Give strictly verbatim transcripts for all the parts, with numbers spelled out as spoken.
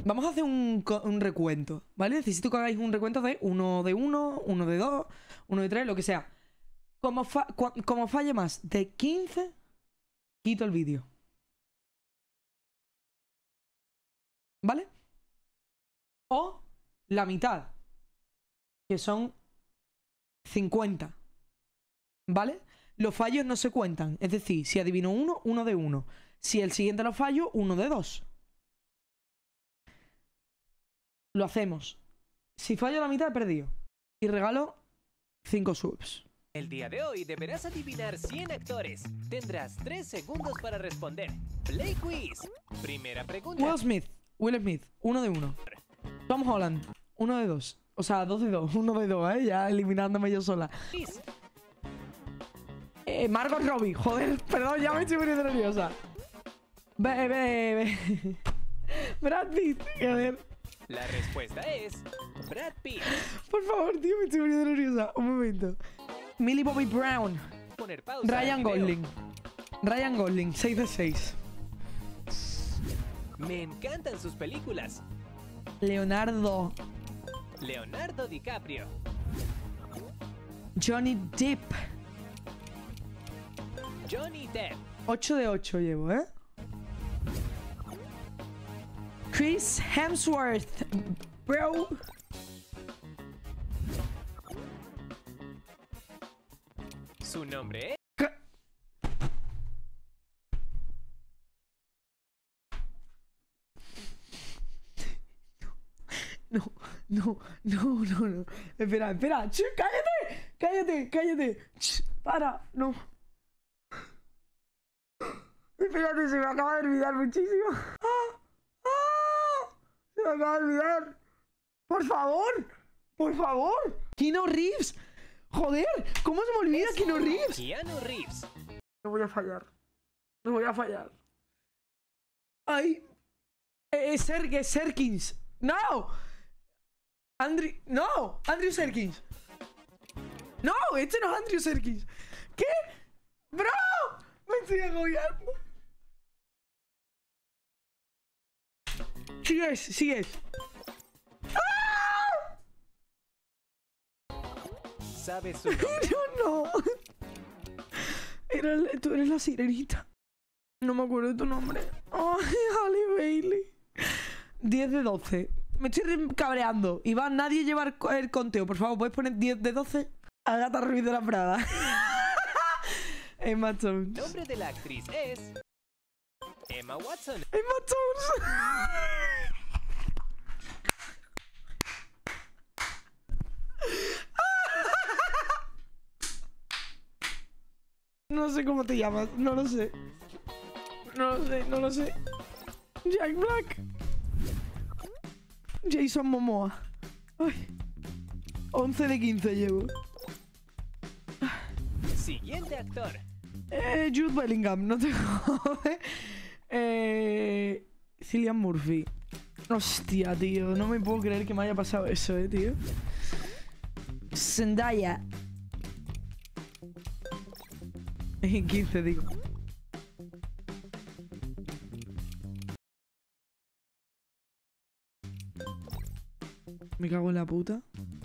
Vamos a hacer un, un recuento, ¿vale? Necesito que hagáis un recuento de uno de uno, uno de dos, uno de tres, lo que sea. Como, fa como falle más de quince, quito el vídeo. ¿Vale? O la mitad, que son cincuenta. ¿Vale? Los fallos no se cuentan. Es decir, si adivino uno, uno de uno. Si el siguiente lo fallo, uno de dos. Lo hacemos. Si fallo la mitad, he perdido. Y regalo cinco subs. El día de hoy deberás adivinar cien actores. Tendrás tres segundos para responder. Play quiz. Primera pregunta. Will Smith. Will Smith. Uno de uno. Tom Holland. Uno de dos. O sea, dos de dos. Uno de dos, ¿eh? Ya eliminándome yo sola. Eh, Margot Robbie. Joder, perdón, ya me estoy poniendo nerviosa. Ve, ve, ve. Brad Pitt. A ver. La respuesta es Brad Pitt. Por favor, tío, me estoy poniendo nerviosa. Un momento. Millie Bobby Brown. Poner pausa Ryan al video. Gosling. Ryan Gosling, seis de seis. Me encantan sus películas. Leonardo. Leonardo DiCaprio. Johnny Depp. Johnny Depp. ocho de ocho llevo, ¿eh? Chris Hemsworth. Bro. Su nombre es... No, no, no, no, no. Espera, espera. Ch, cállate, cállate, cállate. Ch, para, no. Espérate, se me acaba de olvidar muchísimo. ¡Ah! ¡Ah! Se me acaba de olvidar. Por favor, por favor. Keanu Reeves. Joder, ¿cómo se me olvida Keanu Reeves? Keanu Reeves. No voy a fallar. No voy a fallar. Ay. Eh, Ser eh, Serkins. No. Andrew. No. Andrew Serkins. No, este no es Andrew Serkins. ¿Qué? Bro. Me estoy agobiando. Sigues, sigues. ¡Ah! ¿Sabes su nombre? Yo no. Era, el- tú eres la sirenita. No me acuerdo de tu nombre. Ay, Halle Bailey. diez de doce. Me estoy re- cabreando. Iván, nadie lleva el, co- el conteo. Por favor, ¿puedes poner diez de doce? Agatha Ruiz de la Prada. Emma Stone. El nombre de la actriz es... Emma Watson. Emma Stone. No sé cómo te llamas. No lo sé. No lo sé, no lo sé. Jack Black. Jason Momoa. Ay. once de quince llevo. Siguiente actor. Eh, Jude Bellingham, no te jode. Eh, Cillian Murphy. Hostia, tío. No me puedo creer que me haya pasado eso, eh, tío. Zendaya. En quince, digo. Me cago en la puta.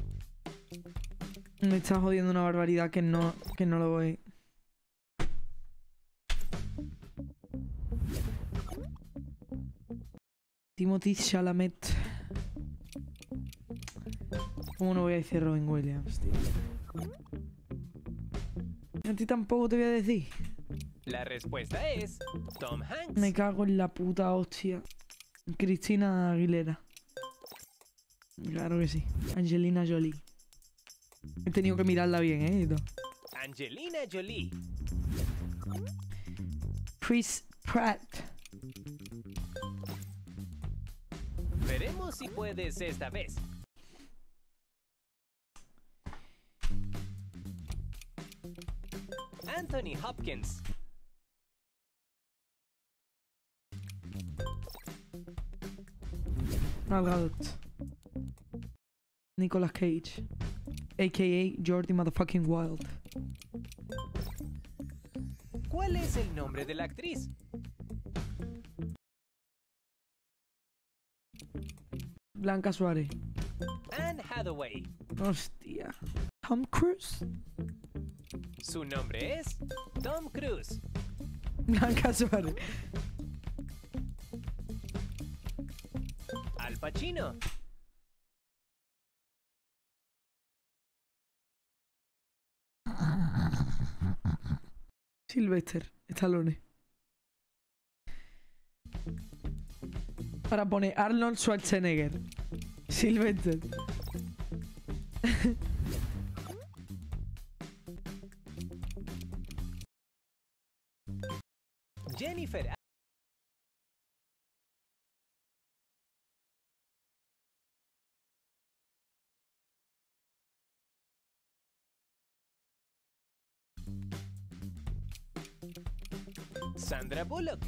Me está jodiendo una barbaridad que no, que no lo voy. Timothy Chalamet. ¿Cómo no voy a decir Robin Williams, tío? A ti tampoco te voy a decir. La respuesta es Tom Hanks. Me cago en la puta hostia. Cristina Aguilera. Claro que sí. Angelina Jolie. He tenido que mirarla bien, ¿eh? Y todo. Angelina Jolie. Chris Pratt. Veremos si puedes esta vez. Anthony Hopkins. Gal Gadot. Nicolas Cage. A K A Jordi Motherfucking Wild. ¿Cuál es el nombre de la actriz? Blanca Suárez. Anne Hathaway. Hostia. Tom Cruise. Su nombre es Tom Cruise. Blanca Suárez. Al Pacino. Sylvester Stallone. Para poner Arnold Schwarzenegger. Sylvester. Jennifer. Sandra Bullock.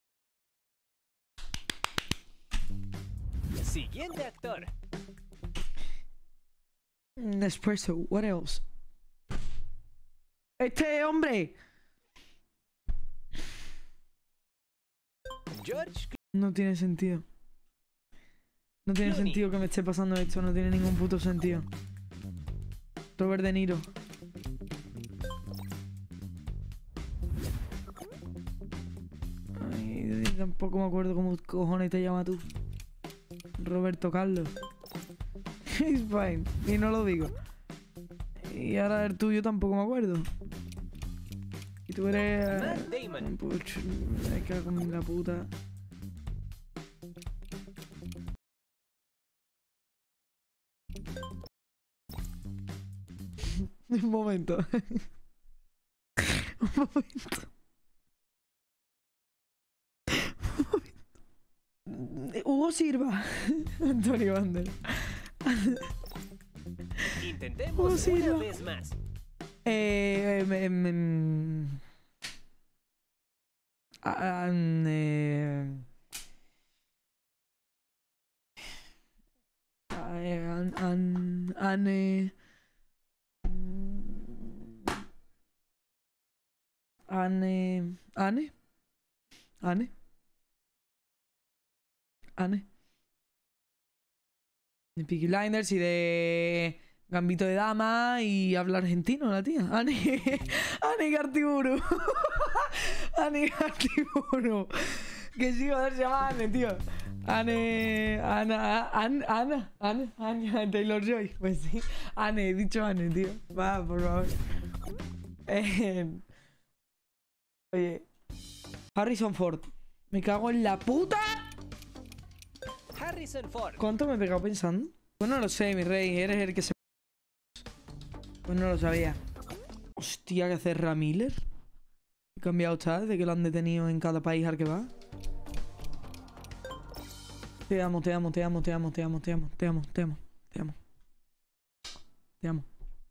Siguiente actor. Nespresso. What else? Este hombre. George No tiene sentido. No tiene Clooney. sentido que me esté pasando esto. No tiene ningún puto sentido. Robert De Niro. Ay, tampoco me acuerdo cómo cojones te llamas tú. Roberto Carlos. It's fine. Y no lo digo. Y ahora el tuyo tampoco me acuerdo. Y tú eres... Matt Damon. Pues, me cago en la puta. Un momento. Un momento. Un momento. Hugo Silva. Antonio Banderas. Intentemos Oh, sí, una no. vez más. Eh, em, em, em, an- eh, an- an- Ane. Ane. Ane. Ane. Ane. De Peaky Blinders y de Gambito de Dama y habla argentino la tía. Ane. Ane Gartiburu. Ane Gartiburu. Que sí, joder, se llama Ane, tío. Ane. Ana. Ana. Ana. Ana. Ana. Taylor Joy. Pues sí. Ane, he dicho Ane, tío. Va, por favor. Eh, oye. Harrison Ford. Me cago en la puta. Harrison Ford. ¿Cuánto me he pegado pensando? Pues no lo sé, mi rey. Eres el que se... Pues no lo sabía. Hostia, ¿qué hace Ezra Miller? ¿Qué cambiado está desde que lo han detenido en cada país al que va? Te amo, te amo, te amo, te amo, te amo, te amo, te amo, te amo, te amo. Te amo.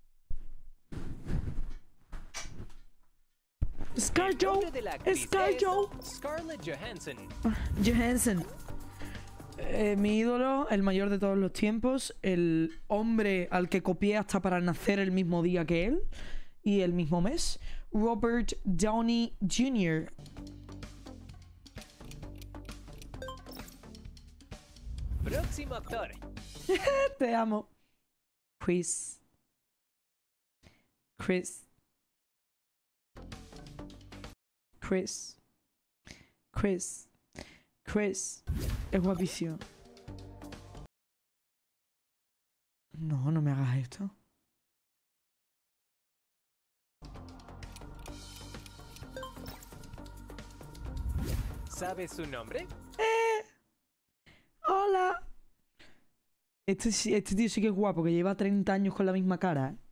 El nombre de la Scarjo. actriz Scarjo. es Scarlett Johansson. Johansson. Eh, mi ídolo, el mayor de todos los tiempos, el hombre al que copié hasta para nacer el mismo día que él y el mismo mes, Robert Downey junior Próximo actor. Te amo. Chris. Chris. Chris. Chris. Chris. Es guapísimo. No, no me hagas esto. ¿Sabes su nombre? Hola. Este, sí- este tío sí que es guapo, que lleva treinta años con la misma cara, ¿eh?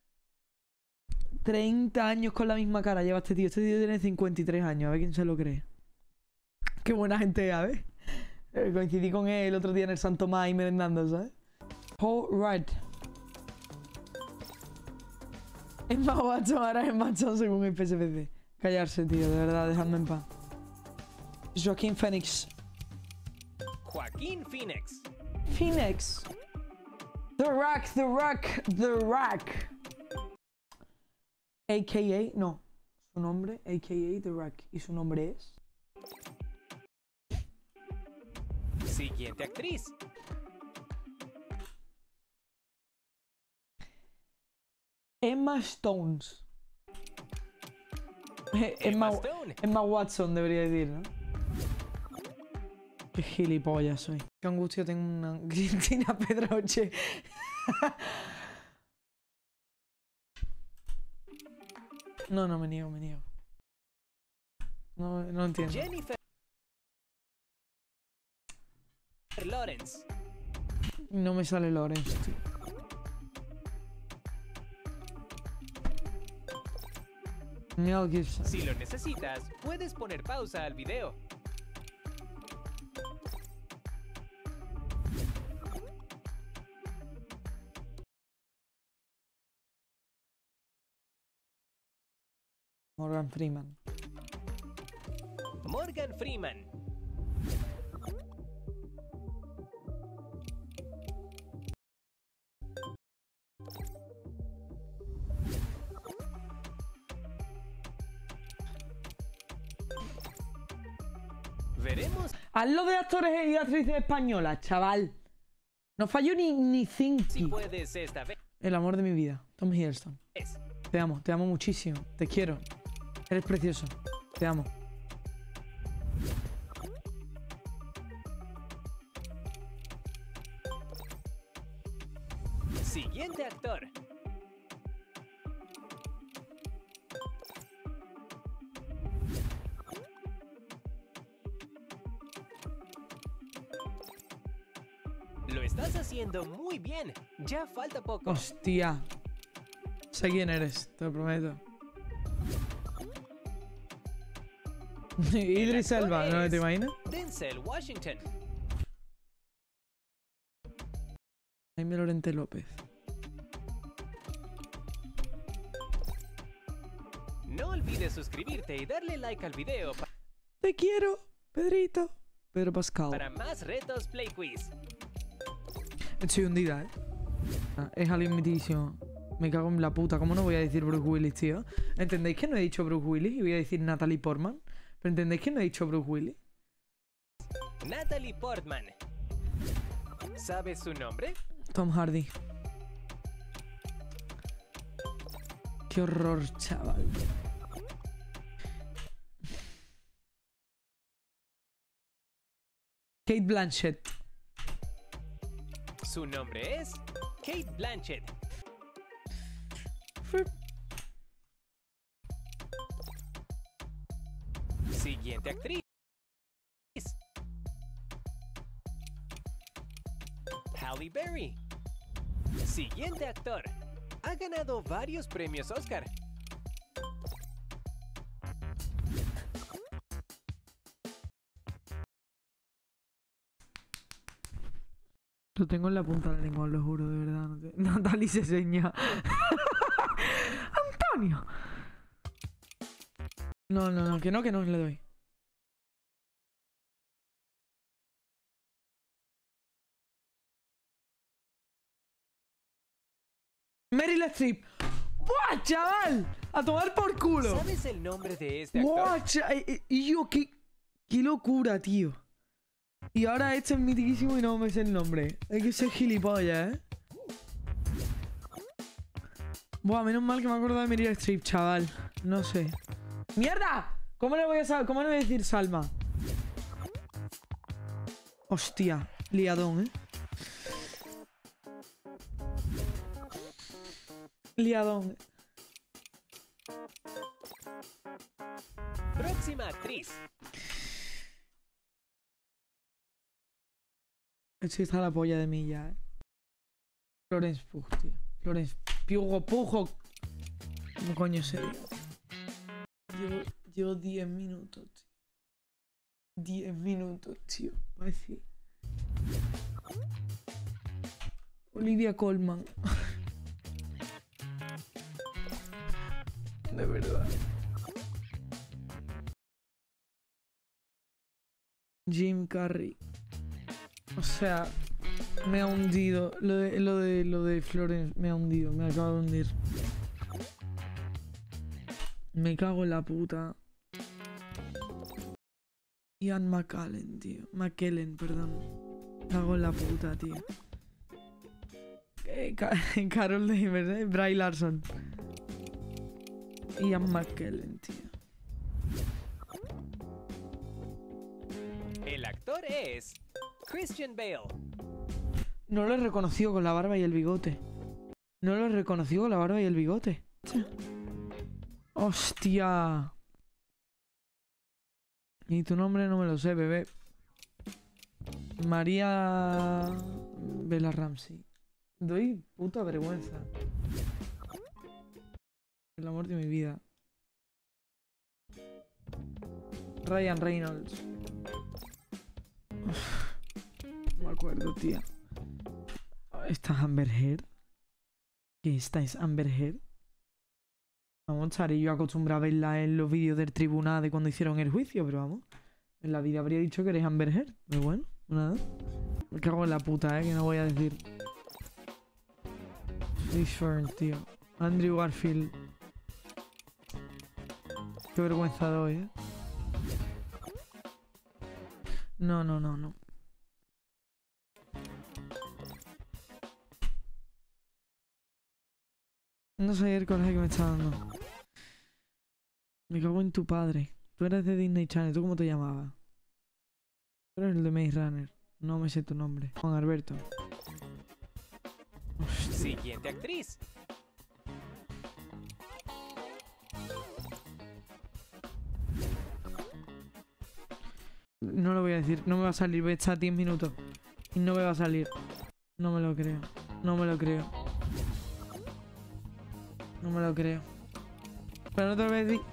treinta años con la misma cara lleva este tío. Este tío tiene cincuenta y tres años, a ver quién se lo cree. Qué buena gente, a ver. Eh, Coincidí con él el otro día en el Santo Tomás y merendando, ¿sabes? Paul Rudd. Es más macho, ahora es macho según el P S P C. Callarse, tío, de verdad, dejadme en paz. Joaquín Phoenix. Joaquín Phoenix. Phoenix. The Rock, The Rock, The Rock. A K A, no. Su nombre, A K A The Rock. Y su nombre es... Siguiente actriz. Emma Stones. Emma, Stone. Emma Watson debería decir, ¿no? Qué gilipollas soy. Qué angustia tengo una Cristina Pedroche. No, no, me niego, me niego. No, no entiendo. Jennifer Lawrence. No me sale Lawrence, tío. Mel Gibson. Si lo necesitas, puedes poner pausa al video. Morgan Freeman. Morgan Freeman. Veremos Hazlo de actores y actrices españolas, chaval. No falló ni, ni si Zinky. puedes esta vez. El amor de mi vida, Tom Hiddleston. Te amo, te amo muchísimo. Te quiero. Eres precioso. Te amo. Siguiente actor. Lo estás haciendo muy bien. Ya falta poco. Hostia. Sé quién eres, te lo prometo. Idris Elba, ¿no te imaginas? Denzel Washington. Jaime Lorente López. No olvides suscribirte y darle like al video pa- Te quiero, Pedrito. Pedro Pascal. para más retos Play Quiz. Estoy hundida, ¿eh? Ah, es alguien mitísimo. Me cago en la puta. ¿Cómo no voy a decir Bruce Willis, tío? ¿Entendéis que no he dicho Bruce Willis? Y voy a decir Natalie Portman. ¿Pero entendéis que no he dicho Bruce Willis? Natalie Portman. ¿Sabes su nombre? Tom Hardy. Qué horror, chaval. Kate Blanchett. Su nombre es Kate Blanchett. Siguiente actriz. Halle Berry. Siguiente actor. Ha ganado varios premios Oscar. Lo tengo en la punta de la lengua, lo juro, de verdad. No te... Natalie se seña. Antonio. No, no, no, que no, que no le doy. Meryl Streep. ¡Buah, chaval! A tomar por culo. ¿Sabes el nombre de este actor? ¡Buah, chaval! Y yo, qué, qué locura, tío. Y ahora este es mitiquísimo y no me sé el nombre. Hay que ser gilipollas, ¿eh? Buah, menos mal que me acuerdo de Meryl Streep, chaval. No sé. ¡Mierda! ¿Cómo le voy a saber? ¿Cómo le voy a decir Salma? Hostia, liadón, ¿eh? Liadón. Próxima actriz. Esto está la polla de mí ya, ¿eh? Florence Pugh, tío. Florence Pugh, Pujo. ¿Cómo coño se dice? Llevo, llevo diez minutos, tío. diez minutos, tío. Para decir. Olivia Colman. De verdad. Jim Carrey. O sea, me ha hundido. Lo de, lo de, lo de Florence me ha hundido. Me acaba de hundir. Me cago en la puta. Ian McKellen, tío. McKellen, perdón. Me cago en la puta, tío. Eh, Ca Carol Danvers, eh. Bray Larson. Ian McKellen, tío. El actor es Christian Bale. No lo he reconocido con la barba y el bigote. No lo he reconocido con la barba y el bigote. ¡Hostia! Y tu nombre no me lo sé, bebé. María... Bella Ramsey. Doy puta vergüenza. El amor de mi vida. Ryan Reynolds. No me acuerdo, tía. ¿Esta es Amber Heard? ¿Qué esta es Amber Heard? Vamos, estaré yo acostumbrado a verla en los vídeos del tribunal de cuando hicieron el juicio, pero vamos. En la vida habría dicho que eres Amber Heard. Pero bueno, nada. Me cago en la puta, eh, que no voy a decir. Fishburne, tío. Andrew Garfield. Qué vergüenza doy, eh. No, no, no, no. No sé el coraje que me está dando. Me cago en tu padre. Tú eres de Disney Channel. ¿Tú cómo te llamabas? Tú eres el de Maze Runner. No me sé tu nombre. Juan Alberto. Hostia. Siguiente actriz. No lo voy a decir. No me va a salir. Voy a estar diez minutos. Y no me va a salir. No me lo creo. No me lo creo. No me lo creo. Pero no te lo voy a decir.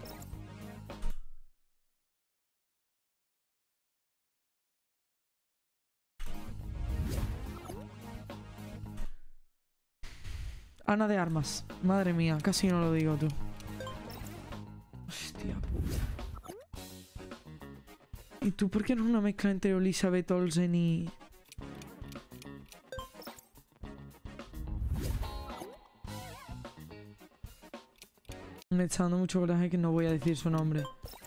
Ana de Armas. Madre mía, casi no lo digo tú. Hostia puta. ¿Y tú por qué no es una mezcla entre Elizabeth Olsen y... Me está dando mucho coraje que no voy a decir su nombre.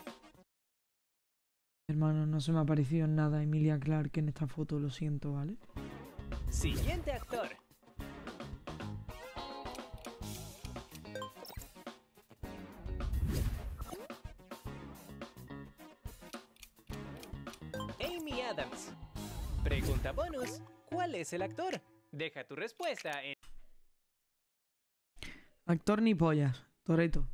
Hermano, no se me ha parecido en nada Emilia Clarke en esta foto, lo siento, ¿vale? Siguiente actor. Amy Adams. Pregunta bonus. ¿Cuál es el actor? Deja tu respuesta en Actor ni pollas. Toretto.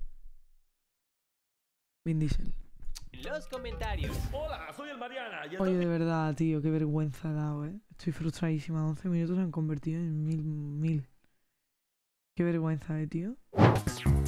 Vin Diesel. los comentarios. Hola, soy el Mariana. Y el Oye, de verdad, tío, qué vergüenza he dado, eh. Estoy frustradísima. once minutos se han convertido en mil, mil. Qué vergüenza, eh, tío.